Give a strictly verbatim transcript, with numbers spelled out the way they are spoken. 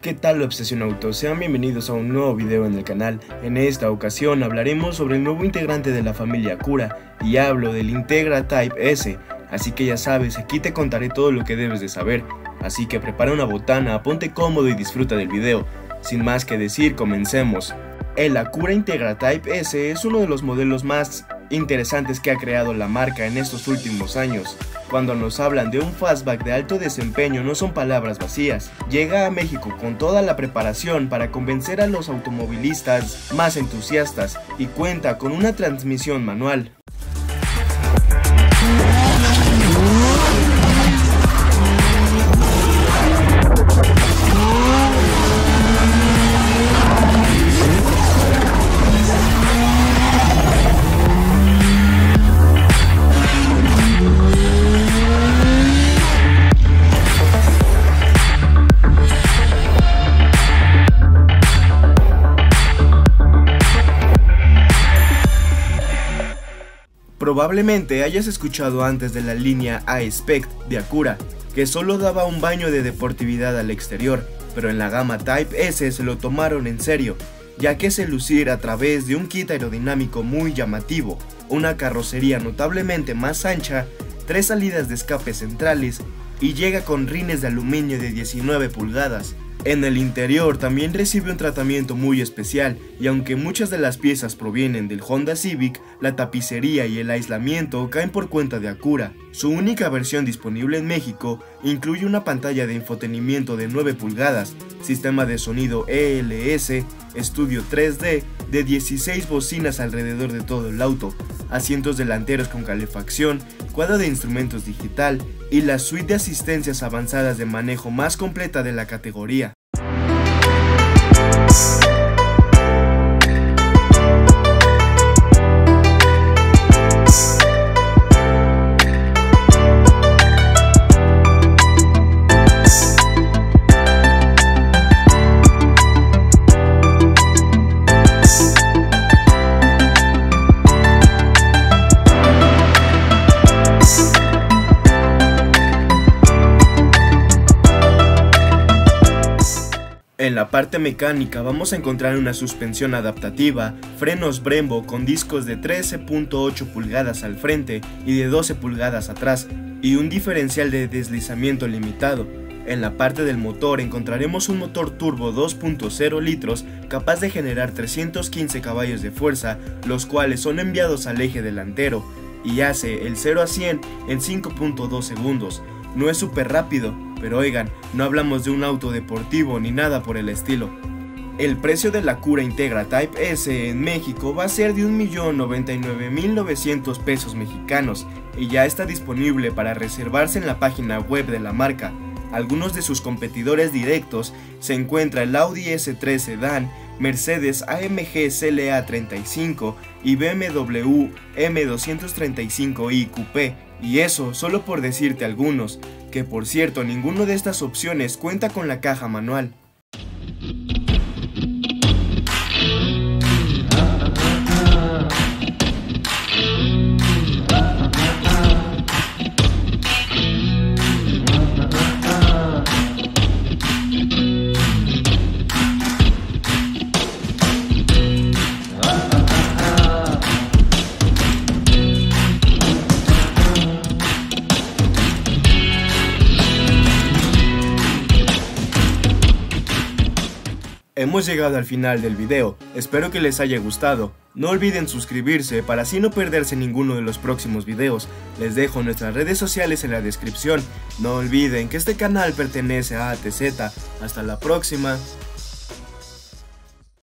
¿Qué tal, obsesionautos? Sean bienvenidos a un nuevo video en el canal. En esta ocasión hablaremos sobre el nuevo integrante de la familia Acura, y hablo del Integra Type S. Así que ya sabes, aquí te contaré todo lo que debes de saber. Así que prepara una botana, ponte cómodo y disfruta del video. Sin más que decir, comencemos. El Acura Integra Type S es uno de los modelos más interesantes que ha creado la marca en estos últimos años. Cuando nos hablan de un fastback de alto desempeño, no son palabras vacías. Llega a México con toda la preparación para convencer a los automovilistas más entusiastas y cuenta con una transmisión manual. Probablemente hayas escuchado antes de la línea A-Spec de Acura, que solo daba un baño de deportividad al exterior, pero en la gama Type S se lo tomaron en serio, ya que se lucir a través de un kit aerodinámico muy llamativo, una carrocería notablemente más ancha, tres salidas de escape centrales y llega con rines de aluminio de diecinueve pulgadas. En el interior también recibe un tratamiento muy especial, y aunque muchas de las piezas provienen del Honda Civic, la tapicería y el aislamiento caen por cuenta de Acura. Su única versión disponible en México incluye una pantalla de infotenimiento de nueve pulgadas, sistema de sonido E L S, estudio tres D, de dieciséis bocinas alrededor de todo el auto, asientos delanteros con calefacción, cuadro de instrumentos digital y la suite de asistencias avanzadas de manejo más completa de la categoría. En la parte mecánica vamos a encontrar una suspensión adaptativa, frenos Brembo con discos de trece punto ocho pulgadas al frente y de doce pulgadas atrás, y un diferencial de deslizamiento limitado. En la parte del motor encontraremos un motor turbo dos punto cero litros capaz de generar trescientos quince caballos de fuerza, los cuales son enviados al eje delantero, y hace el cero a cien en cinco punto dos segundos. No es súper rápido, pero oigan, no hablamos de un auto deportivo ni nada por el estilo. El precio de la Acura Integra Type S en México va a ser de un millón noventa y nueve mil novecientos pesos mexicanos y ya está disponible para reservarse en la página web de la marca. Algunos de sus competidores directos se encuentra el Audi S tres Sedan, Mercedes A M G C L A treinta y cinco y B M W M doscientos treinta y cinco i Coupé, y eso solo por decirte algunos, que por cierto ninguno de estas opciones cuenta con la caja manual. Hemos llegado al final del video, espero que les haya gustado. No olviden suscribirse para así no perderse ninguno de los próximos videos. Les dejo nuestras redes sociales en la descripción. No olviden que este canal pertenece a A T Z. Hasta la próxima.